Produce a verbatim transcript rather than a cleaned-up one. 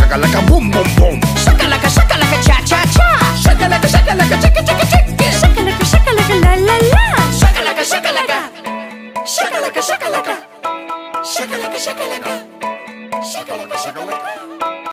shakalaka boom boom boom. Shakalaka shakalaka cha cha cha. Shakalaka shakalaka chicka chicka chicka. Shakalaka shakalaka la la la. Shakalaka shakalaka. Shakalaka shakalaka. Shakalaka shakalaka. Shakalaka shakalaka.